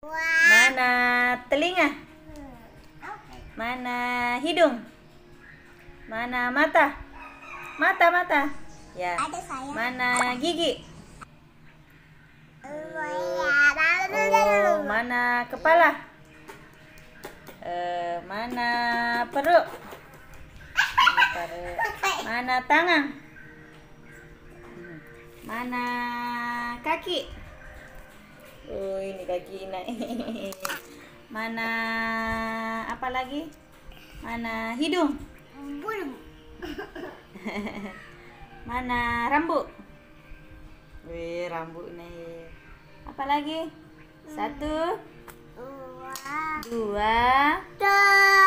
Mana telinga? Mana hidung? Mana mata? Mata. Ya. Mana gigi? Oh, mana kepala? Mana perut? Mana tangan? Mana kaki? Oh, ini kaki naik. Mana apa lagi? Mana hidung? Mana rambut? Wih, rambut naik. Apa lagi? 1, 2, 3.